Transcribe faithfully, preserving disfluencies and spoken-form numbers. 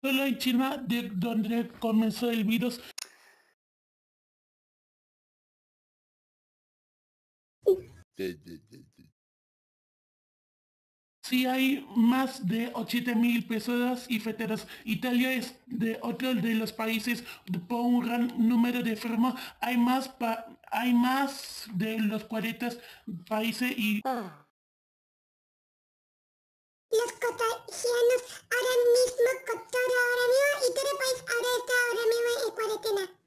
Solo en China, de donde comenzó el virus, sí hay más de ochenta mil personas infectadas. Italia es de otro de los países por un gran número de enfermos. Hay más, pa- hay más de los cuarenta países y Los contagianos ahora mismo con todo ahora mismo y todo el país ahora está ahora mismo en cuarentena.